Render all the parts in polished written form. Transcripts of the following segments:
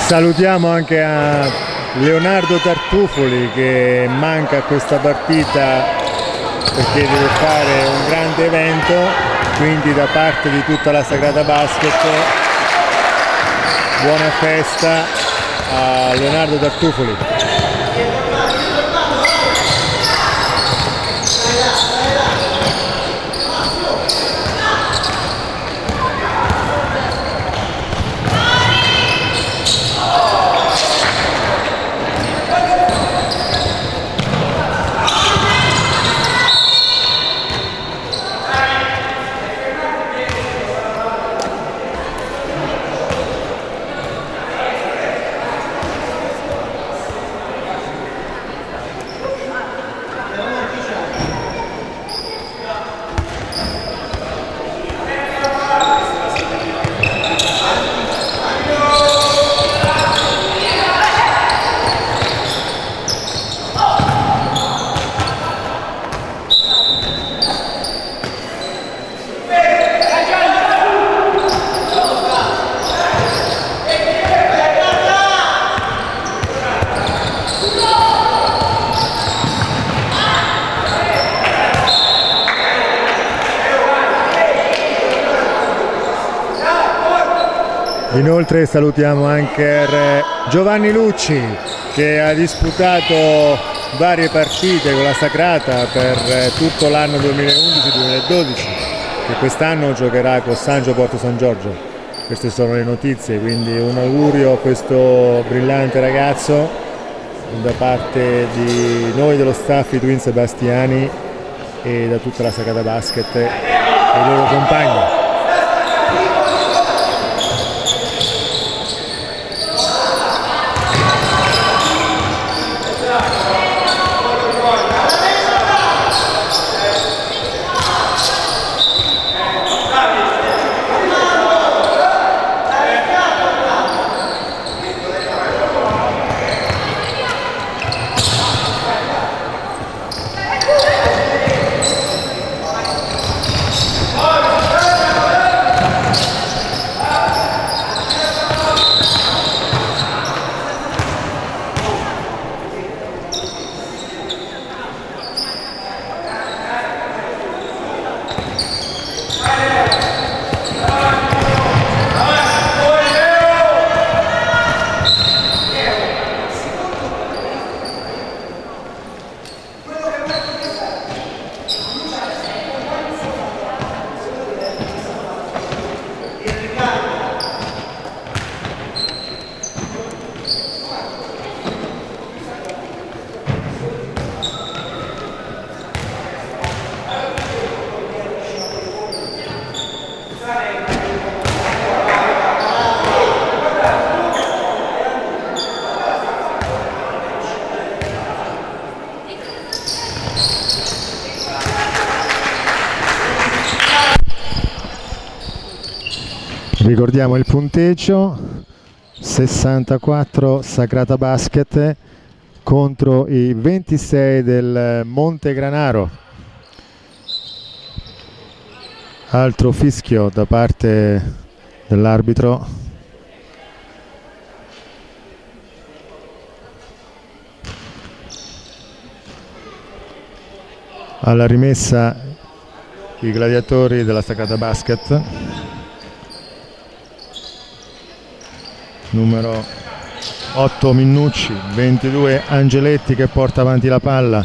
Salutiamo anche a Leonardo Tartufoli che manca a questa partita perché deve fare un grande evento, quindi da parte di tutta la Sagrada Basket buona festa a Leonardo Tartufoli. Inoltre salutiamo anche Giovanni Lucci che ha disputato varie partite con la Sacrata per tutto l'anno 2011-2012 e quest'anno giocherà con Sangio Porto San Giorgio. Queste sono le notizie, quindi un augurio a questo brillante ragazzo da parte di noi dello staff di Twin Sebastiani e da tutta la Sagrada Basket e i loro compagni. Ricordiamo il punteggio: 64 Sagrada Basket contro i 26 del Montegranaro. Altro fischio da parte dell'arbitro. Alla rimessa i gladiatori della Sagrada Basket. Numero 8 Minnucci, 22 Angeletti che porta avanti la palla,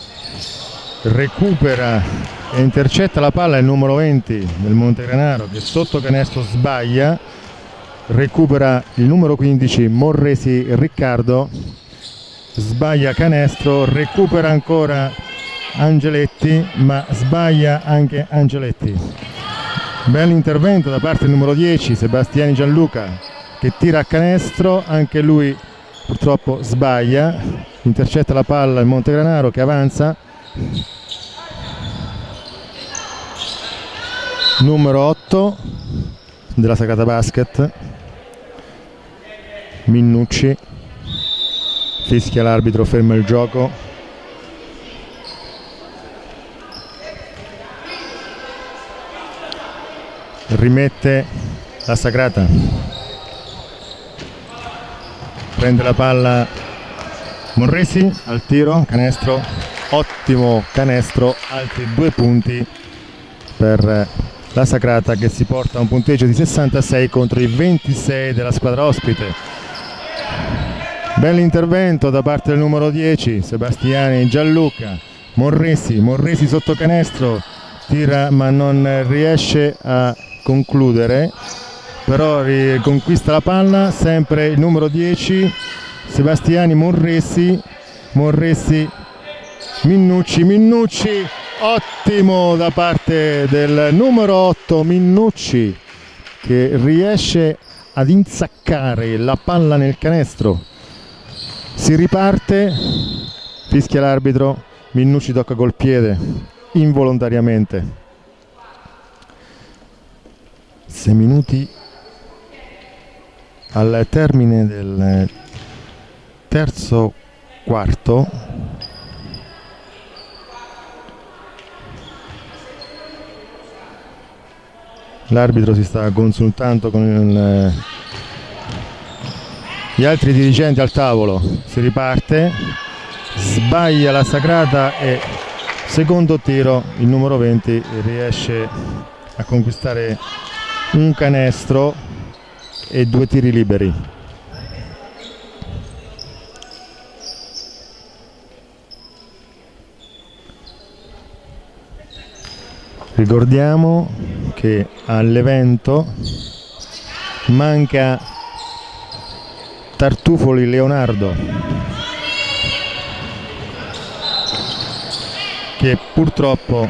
recupera e intercetta la palla il numero 20 del Montegranaro che sotto canestro sbaglia, recupera il numero 15 Morresi Riccardo, sbaglia canestro, recupera ancora Angeletti ma sbaglia anche Angeletti. Bell'intervento da parte del numero 10 Sebastiani Gianluca che tira a canestro, anche lui purtroppo sbaglia, intercetta la palla il Montegranaro che avanza. Numero 8 della Sagrada Basket, Minnucci, fischia l'arbitro, ferma il gioco. Rimette la Sagrada. prende la palla Morresi al tiro, canestro, ottimo canestro, altri 2 punti per la Sacrata, che si porta a un punteggio di 66 contro i 26 della squadra ospite. Bell'intervento da parte del numero 10 Sebastiani Gianluca. Morresi sotto canestro, tira ma non riesce a concludere, però riconquista la palla sempre il numero 10 Sebastiani. Morresi, Minnucci, ottimo da parte del numero 8 Minnucci, che riesce ad insaccare la palla nel canestro. Si riparte, fischia l'arbitro, Minnucci tocca col piede involontariamente. 6 minuti al termine del terzo quarto. L'arbitro si sta consultando con gli altri dirigenti al tavolo. Si riparte, sbaglia la Sacrata e secondo tiro il numero 20 riesce a conquistare un canestro e 2 tiri liberi. Ricordiamo che all'evento manca Tartufoli Leonardo, che purtroppo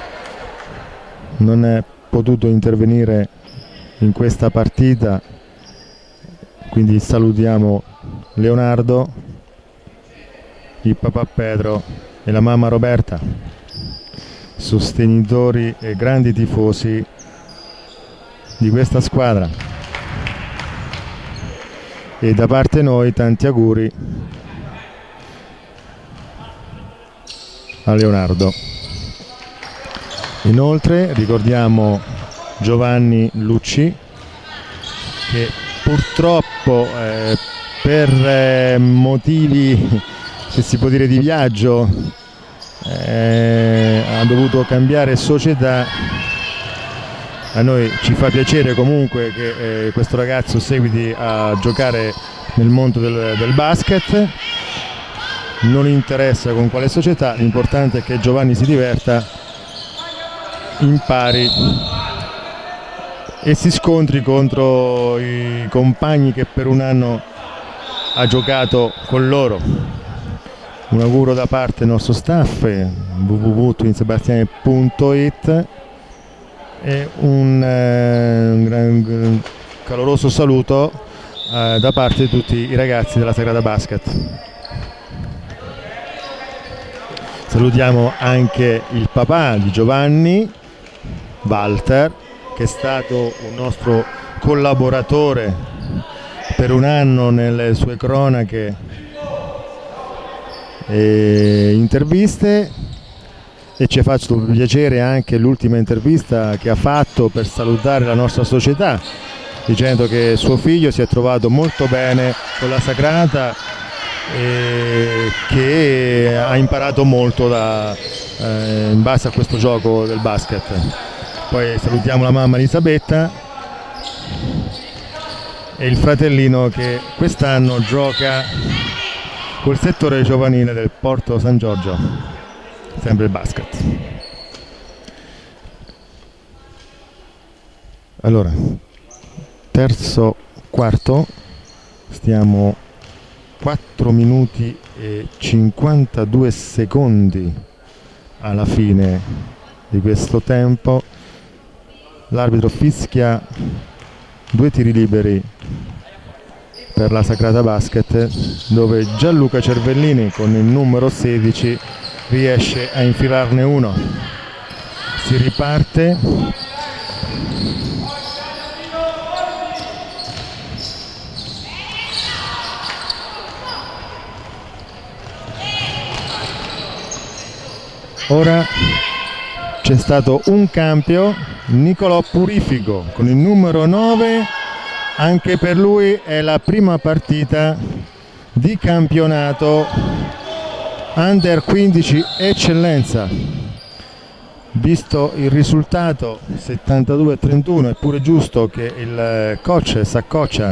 non è potuto intervenire in questa partita, quindi salutiamo Leonardo, il papà Pedro e la mamma Roberta, sostenitori e grandi tifosi di questa squadra, e da parte noi tanti auguri a Leonardo. Inoltre ricordiamo Giovanni Lucci, che purtroppo per motivi, se si può dire, di viaggio ha dovuto cambiare società. A noi ci fa piacere comunque che questo ragazzo seguiti a giocare nel mondo del basket. Non interessa con quale società, l'importante è che Giovanni si diverta, impari e si scontri contro i compagni che per un anno ha giocato con loro. Un auguro da parte del nostro staff, www.twinsebastiani.it, e un caloroso saluto da parte di tutti i ragazzi della Sacrata Basket. Salutiamo anche il papà di Giovanni, Walter, che è stato un nostro collaboratore per un anno nelle sue cronache e interviste, e ci ha fatto piacere anche l'ultima intervista che ha fatto per salutare la nostra società, dicendo che suo figlio si è trovato molto bene con la Sacrata e che ha imparato molto in base a questo gioco del basket. Poi salutiamo la mamma Elisabetta e il fratellino che quest'anno gioca col settore giovanile del Porto San Giorgio, sempre il basket. Allora, terzo quarto, stiamo 4 minuti e 52 secondi alla fine di questo tempo. L'arbitro fischia 2 tiri liberi per la Sacrata Basket, dove Gianluca Cervellini con il numero 16 riesce a infilarne uno. Si riparte, ora c'è stato un cambio, Nicolò Purifico con il numero 9, anche per lui è la prima partita di campionato Under 15 eccellenza. Visto il risultato 72-31 è pure giusto che il coach Saccoccia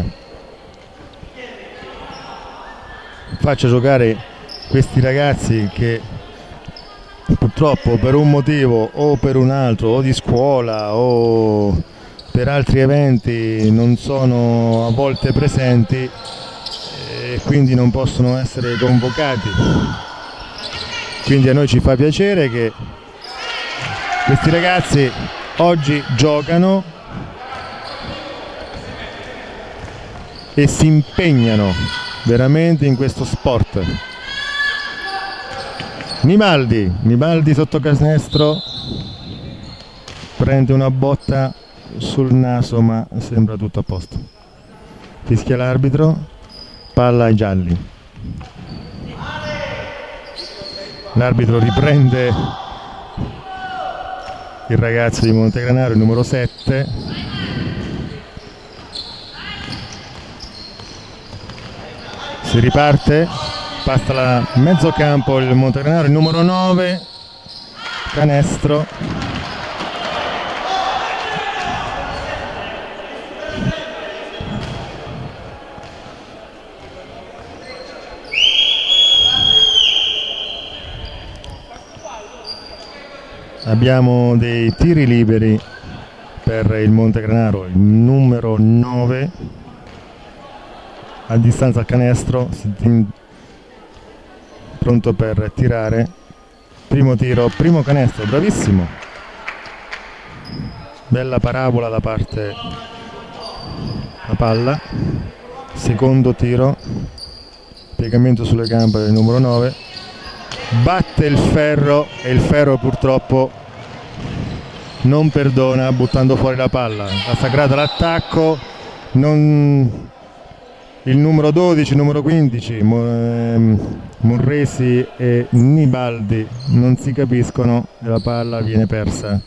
faccia giocare questi ragazzi che purtroppo per un motivo o per un altro, o di scuola o per altri eventi, non sono a volte presenti e quindi non possono essere convocati. Quindi a noi ci fa piacere che questi ragazzi oggi giocano e si impegnano veramente in questo sport. Nibaldi sotto canestro, prende una botta sul naso ma sembra tutto a posto. Fischia l'arbitro, palla ai gialli. L'arbitro riprende il ragazzo di Montegranaro, il numero 7. Si riparte, passa la mezzo campo il Montegranaro, il numero 9, canestro. Abbiamo dei tiri liberi per il Montegranaro, il numero 9 a distanza al canestro, pronto per tirare. Primo tiro, primo canestro, bravissimo. Bella parabola da parte la palla. Secondo tiro, piegamento sulle gambe del numero 9. Batte il ferro e il ferro purtroppo non perdona, buttando fuori la palla. La Sagrada l'attacco, il numero 12, il numero 15, Morresi e Nibaldi non si capiscono e la palla viene persa.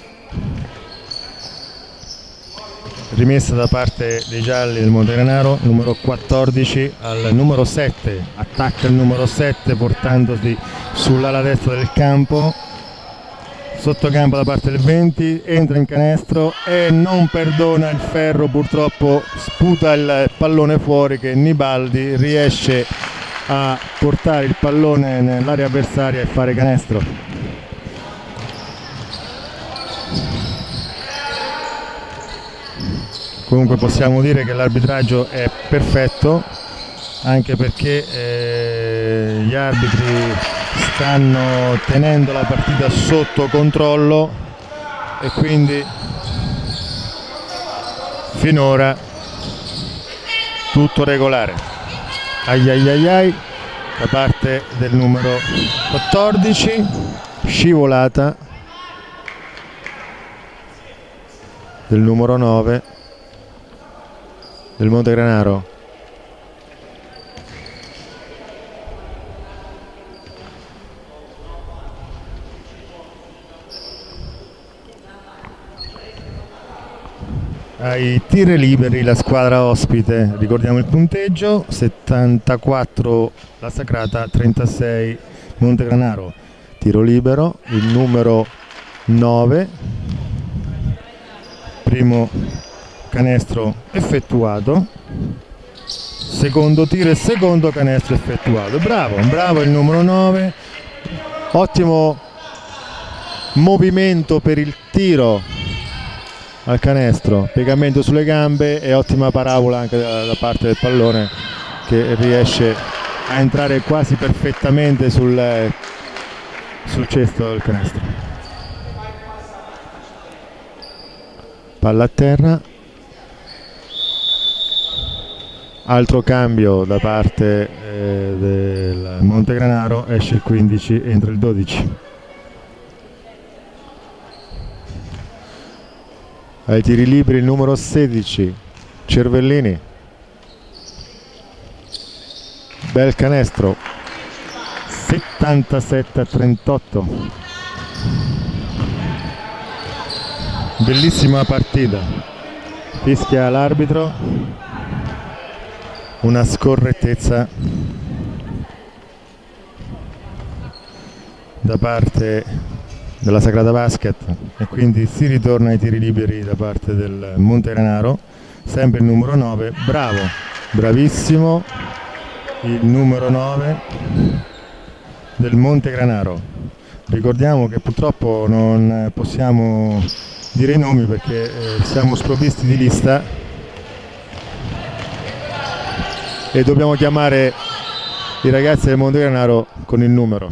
Rimessa da parte dei gialli del Montegranaro, numero 14 al numero 7, attacca il numero 7 portandosi sull'ala destra del campo, sottocampo da parte del 20, entra in canestro e non perdona il ferro, purtroppo sputa il pallone fuori, che Nibaldi riesce a portare il pallone nell'area avversaria e fare canestro. Comunque possiamo dire che l'arbitraggio è perfetto, anche perché gli arbitri stanno tenendo la partita sotto controllo e quindi finora tutto regolare. Ai da parte del numero 14, scivolata del numero 9 del Montegranaro. Ai tiri liberi la squadra ospite, ricordiamo il punteggio: 74 la Sagrada, 36 Montegranaro. Tiro libero il numero 9, primo canestro effettuato, secondo tiro e secondo canestro effettuato. Bravo il numero 9, ottimo movimento per il tiro al canestro, piegamento sulle gambe e ottima parabola anche da parte del pallone, che riesce a entrare quasi perfettamente sul cesto del canestro. Palla a terra, altro cambio da parte del Montegranaro, esce il 15, entra il 12. Ai tiri liberi il numero 16 Cervellini, bel canestro, 77-38. Bellissima partita. Fischia l'arbitro, una scorrettezza da parte della Sagrada Basket e quindi si ritorna ai tiri liberi da parte del Montegranaro. Sempre il numero 9, bravo, bravissimo il numero 9 del Montegranaro. Ricordiamo che purtroppo non possiamo dire i nomi perché siamo sprovvisti di lista e dobbiamo chiamare i ragazzi del Montegranaro con il numero.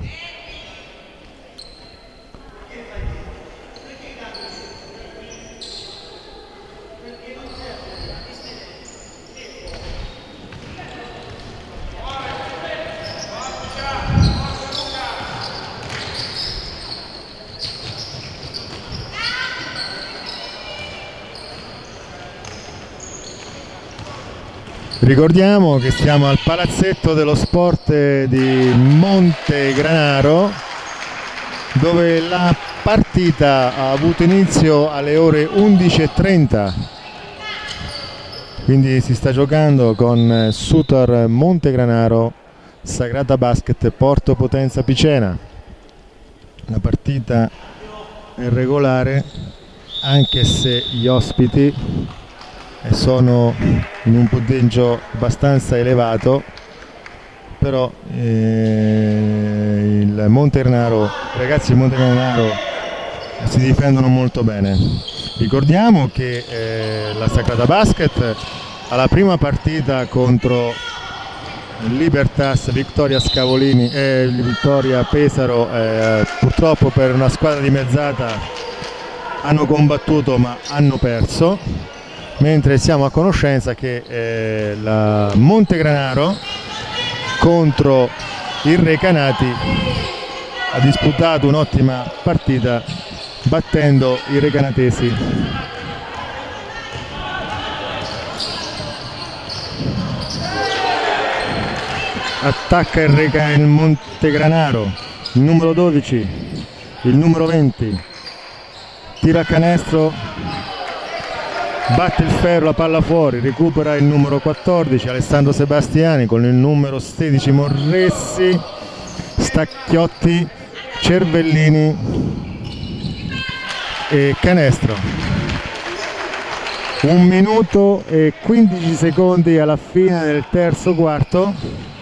Ricordiamo che siamo al palazzetto dello sport di Montegranaro, dove la partita ha avuto inizio alle ore 11:30, quindi si sta giocando con Sutor Montegranaro, Sagrada Basket Porto Potenza Picena. La partita è regolare, anche se gli ospiti sono in un punteggio abbastanza elevato, però il Montegranaro, i ragazzi del Montegranaro si difendono molto bene. Ricordiamo che la Sagrada Basket alla prima partita contro Libertas Vittoria Scavolini e Vittoria Pesaro, purtroppo per una squadra dimezzata hanno combattuto ma hanno perso, mentre siamo a conoscenza che la Montegranaro contro il Recanati ha disputato un'ottima partita battendo i recanatesi. Attacca il Montegranaro, il numero 12, il numero 20, tira a canestro, batte il ferro, la palla fuori, recupera il numero 14 Alessandro Sebastiani con il numero 16 Morressi, Stacchiotti, Cervellini e canestro. 1 minuto e 15 secondi alla fine del terzo quarto,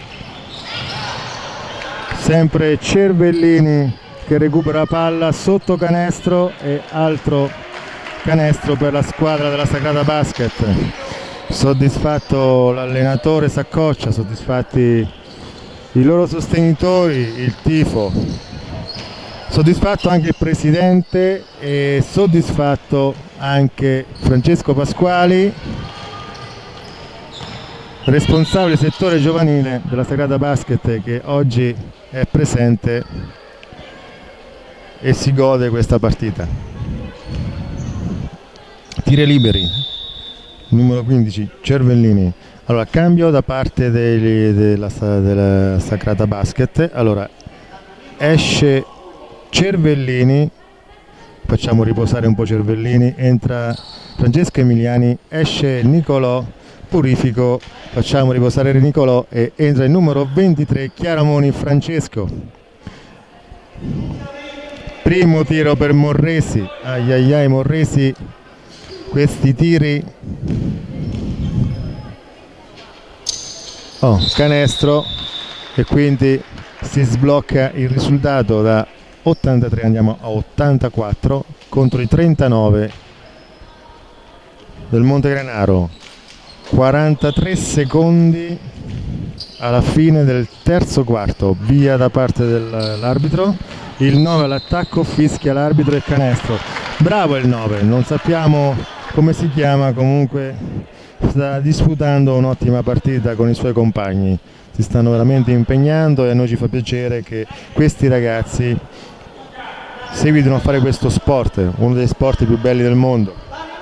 sempre Cervellini che recupera la palla sotto canestro e altro canestro per la squadra della Sagrada Basket. Soddisfatto l'allenatore Saccoccia, soddisfatti i loro sostenitori, il tifo, soddisfatto anche il presidente e soddisfatto anche Francesco Pasquali, responsabile settore giovanile della Sagrada Basket, che oggi è presente e si gode questa partita. Tiri liberi, numero 15 Cervellini. Allora, cambio da parte della Sagrada Basket. Allora, esce Cervellini, facciamo riposare un po' Cervellini, entra Francesco Emiliani, esce Nicolò Purifico, facciamo riposare Nicolò e entra il numero 23 Chiaramoni Francesco. Primo tiro per Morresi, ai Morresi, questi tiri, canestro, e quindi si sblocca il risultato da 83, andiamo a 84 contro i 39 del Montegranaro. 43 secondi alla fine del terzo quarto, via da parte dell'arbitro, il 9 all'attacco, fischia l'arbitro e canestro. Bravo il 9, non sappiamo come si chiama, comunque sta disputando un'ottima partita con i suoi compagni, si stanno veramente impegnando e a noi ci fa piacere che questi ragazzi seguitino a fare questo sport, uno dei sport più belli del mondo,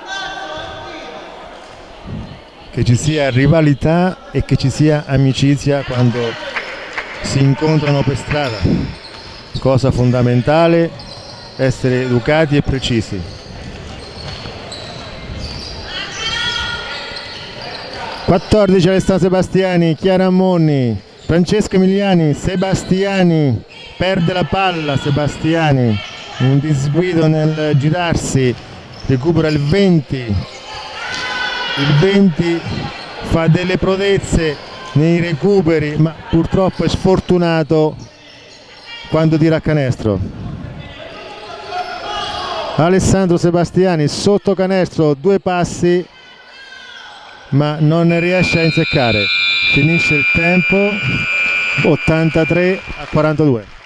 che ci sia rivalità e che ci sia amicizia quando si incontrano per strada, cosa fondamentale, essere educati e precisi. 14 Alessandro Sebastiani, Chiara Ammoni, Francesco Emiliani, Sebastiani perde la palla, Sebastiani un disguido nel girarsi, recupera il 20 fa delle prodezze nei recuperi, ma purtroppo è sfortunato quando tira a canestro. Alessandro Sebastiani sotto canestro, 2 passi ma non ne riesce a inseccare. Finisce il tempo, 83-42.